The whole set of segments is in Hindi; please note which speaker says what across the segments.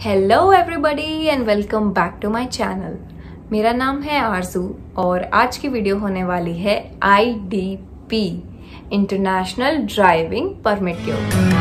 Speaker 1: Hello everybody and welcome back to my channel. मेरा नाम है आरजू और आज की वीडियो होने वाली है IDP इंटरनेशनल ड्राइविंग परमिट के ऊपर।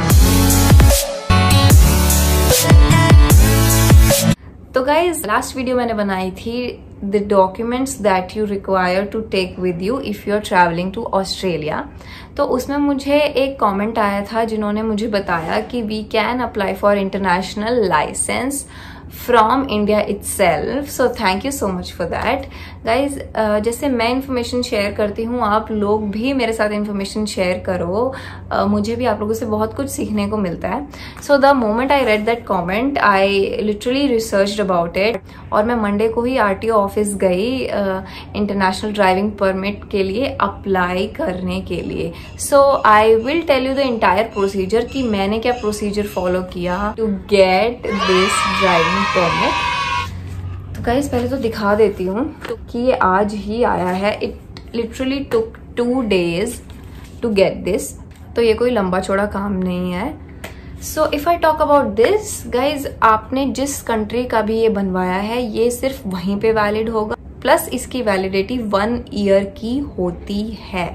Speaker 1: तो गाइज लास्ट वीडियो मैंने बनाई थी the documents that you require to take with you if you are travelling to Australia. तो उसमें मुझे एक कमेंट आया था जिन्होंने मुझे बताया कि we can apply for international license from India itself. So thank you so much for that guys. जैसे मैं इन्फॉर्मेशन शेयर करती हूँ, आप लोग भी मेरे साथ इन्फॉर्मेशन शेयर करो। मुझे भी आप लोगों से बहुत कुछ सीखने को मिलता है। So the moment I read that comment I literally researched about it और मैं मंडे को ही RTO ऑफिस गई इंटरनेशनल ड्राइविंग परमिट के लिए अप्लाई करने के लिए। So I will tell you the entire procedure कि मैंने क्या प्रोसीजर फॉलो किया to get this driving permit. तो गाइस पहले तो दिखा देती हूँ तो कि ये आज ही आया है। It literally took 2 days to get this. तो ये कोई लंबा चौड़ा काम नहीं है। So if I talk about this guys, आपने जिस कंट्री का भी ये बनवाया है ये सिर्फ वहीं पे वैलिड होगा, प्लस इसकी वैलिडिटी 1 year की होती है।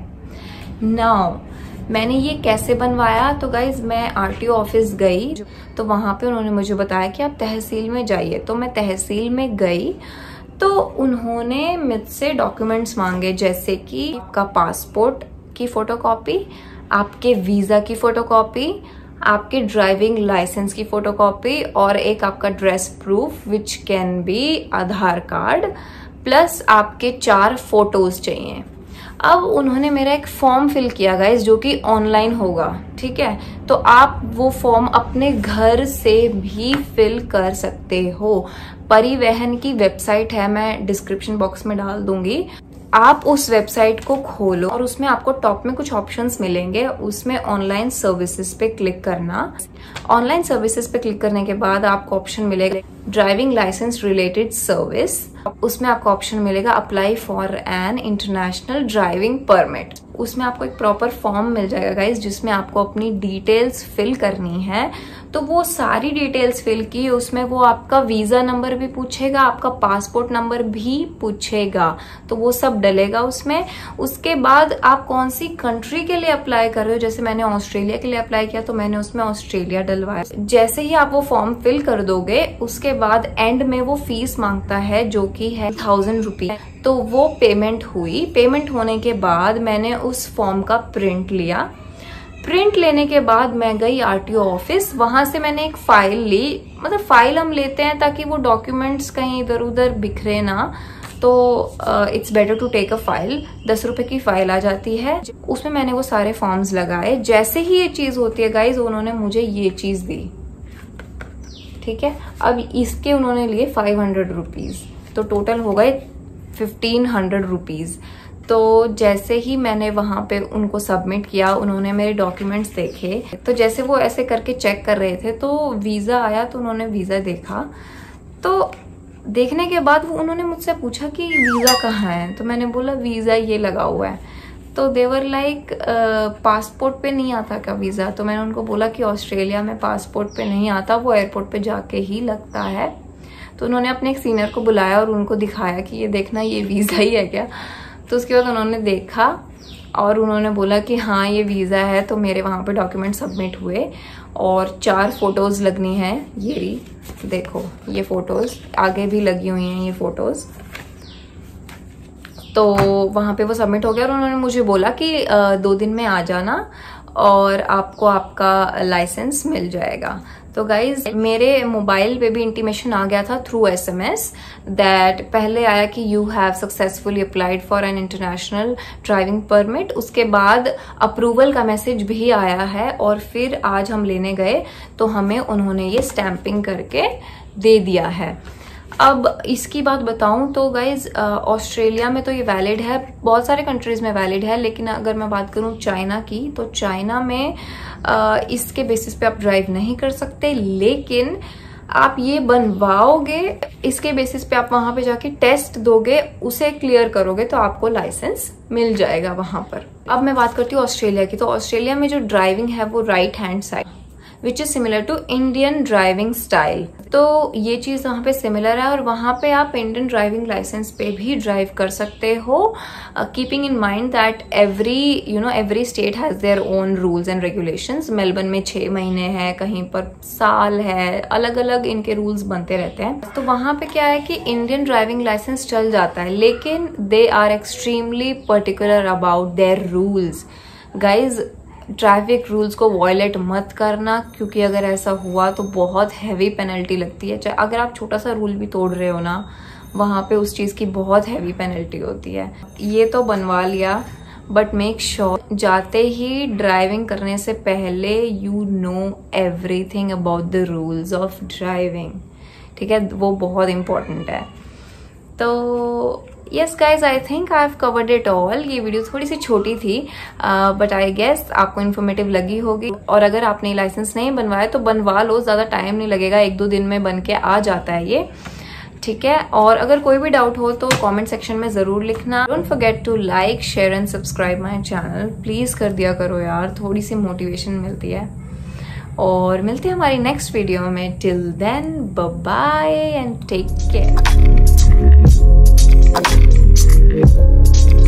Speaker 1: नाउ मैंने ये कैसे बनवाया, तो गाइज मैं RTO ऑफिस गई तो वहां पे उन्होंने मुझे बताया कि आप तहसील में जाइए। तो मैं तहसील में गई तो उन्होंने मुझसे डॉक्यूमेंट्स मांगे, जैसे कि आपका पासपोर्ट की फोटोकॉपी, आपके वीजा की फोटोकॉपी, आपके ड्राइविंग लाइसेंस की फोटोकॉपी और एक आपका dress proof which can be Aadhaar card, plus आपके 4 फोटोज चाहिए। अब उन्होंने मेरा एक फॉर्म फिल किया गाइस जो कि ऑनलाइन होगा, ठीक है। तो आप वो फॉर्म अपने घर से भी फिल कर सकते हो। परिवहन की वेबसाइट है, मैं डिस्क्रिप्शन बॉक्स में डाल दूंगी। आप उस वेबसाइट को खोलो और उसमें आपको टॉप में कुछ ऑप्शंस मिलेंगे, उसमें ऑनलाइन सर्विसेज पे क्लिक करना। ऑनलाइन सर्विसेज पे क्लिक करने के बाद आपको ऑप्शन मिलेगा ड्राइविंग लाइसेंस रिलेटेड सर्विस। उसमें आपको ऑप्शन मिलेगा apply for an international driving permit. उसमें आपको एक प्रॉपर फॉर्म मिल जाएगा गाइज जिसमें आपको अपनी डिटेल्स फिल करनी है। तो वो सारी डिटेल्स फिल की, उसमें वो आपका वीजा नंबर भी पूछेगा, आपका पासपोर्ट नंबर भी पूछेगा, तो वो सब डलेगा उसमें। उसके बाद आप कौन सी कंट्री के लिए अप्लाई कर रहे हो, जैसे मैंने ऑस्ट्रेलिया के लिए अप्लाई किया तो मैंने उसमें ऑस्ट्रेलिया डलवाया। जैसे ही आप वो फॉर्म फिल कर दोगे उसके बाद एंड में वो फीस मांगता है जो कि है 1000 रुपीज। तो वो पेमेंट हुई। पेमेंट होने के बाद मैंने उस फॉर्म का प्रिंट लिया। प्रिंट लेने के बाद मैं गई RTO ऑफिस। वहां से मैंने एक फाइल ली, मतलब फाइल हम लेते हैं ताकि वो डॉक्यूमेंट्स कहीं इधर उधर बिखरे ना, तो it's better to take a file. 10 रुपए की फाइल आ जाती है, उसमें मैंने वो सारे फॉर्म्स लगाए। जैसे ही ये चीज होती है गाइज, उन्होंने मुझे ये चीज दी, ठीक है। अब इसके उन्होंने लिए 500 रुपीज, तो टोटल हो गए 1500 रुपीज। तो जैसे ही मैंने वहां पे उनको सबमिट किया, उन्होंने मेरे डॉक्यूमेंट्स देखे। तो जैसे वो ऐसे करके चेक कर रहे थे तो वीजा आया, तो उन्होंने वीजा देखा। तो देखने के बाद वो उन्होंने मुझसे पूछा कि वीजा कहाँ है, तो मैंने बोला वीजा ये लगा हुआ है। तो देवर लाइक पासपोर्ट पे नहीं आता क्या वीजा? तो मैंने उनको बोला कि ऑस्ट्रेलिया में पासपोर्ट पे नहीं आता, वो एयरपोर्ट पे जाके ही लगता है। तो उन्होंने अपने एक सीनियर को बुलाया और उनको दिखाया कि ये देखना, ये वीजा ही है क्या? तो उसके बाद उन्होंने देखा और उन्होंने बोला कि हाँ ये वीजा है। तो मेरे वहां पे डॉक्यूमेंट सबमिट हुए और 4 फोटोज लगनी है। ये देखो, ये फोटोज आगे भी लगी हुई हैं, ये फोटोज। तो वहां पे वो सबमिट हो गया और उन्होंने मुझे बोला कि 2 दिन में आ जाना और आपको आपका लाइसेंस मिल जाएगा। तो गाइज मेरे मोबाइल पे भी इंटीमेशन आ गया था थ्रू SMS दैट पहले आया कि you have successfully applied for an international driving permit. उसके बाद अप्रूवल का मैसेज भी आया है और फिर आज हम लेने गए तो हमें उन्होंने ये स्टैंपिंग करके दे दिया है। अब इसकी बात बताऊं तो गाइज ऑस्ट्रेलिया में तो ये वैलिड है, बहुत सारे कंट्रीज में वैलिड है, लेकिन अगर मैं बात करूं चाइना की तो चाइना में इसके बेसिस पे आप ड्राइव नहीं कर सकते। लेकिन आप ये बनवाओगे, इसके बेसिस पे आप वहां पे जाके टेस्ट दोगे, उसे क्लियर करोगे तो आपको लाइसेंस मिल जाएगा वहां पर। अब मैं बात करती हूँ ऑस्ट्रेलिया की। तो ऑस्ट्रेलिया में जो ड्राइविंग है वो right hand side, which is similar to Indian driving style. तो ये चीज वहां पे सिमिलर है और वहां पे आप इंडियन ड्राइविंग लाइसेंस पे भी ड्राइव कर सकते हो, keeping in mind that every state has their own rules and regulations. Melbourne में 6 महीने है, कहीं पर साल है, अलग अलग इनके रूल्स बनते रहते हैं। तो वहां पे क्या है कि इंडियन ड्राइविंग लाइसेंस चल जाता है, लेकिन they are extremely particular about their rules. Guys, traffic rules को वॉयलेट मत करना, क्योंकि अगर ऐसा हुआ तो बहुत हैवी पेनल्टी लगती है। चाहे अगर आप छोटा सा रूल भी तोड़ रहे हो ना, वहां पे उस चीज की बहुत हैवी पेनल्टी होती है। ये तो बनवा लिया, बट मेक श्योर जाते ही ड्राइविंग करने से पहले you know everything about the rules of driving, ठीक है, वो बहुत इंपॉर्टेंट है। तो yes guys, I think I have covered it all. ये वीडियो थोड़ी सी छोटी थी, बट आई गेस आपको इन्फॉर्मेटिव लगी होगी। और अगर आपने लाइसेंस नहीं बनवाया तो बनवा लो, ज्यादा टाइम नहीं लगेगा, 1-2 दिन में बन के आ जाता है ये, ठीक है। और अगर कोई भी डाउट हो तो कमेंट सेक्शन में जरूर लिखना। Don't forget to like, share and subscribe my channel, please कर दिया करो यार, थोड़ी सी मोटिवेशन मिलती है। और मिलते हैं हमारी नेक्स्ट वीडियो में। Till then, bye bye and take care.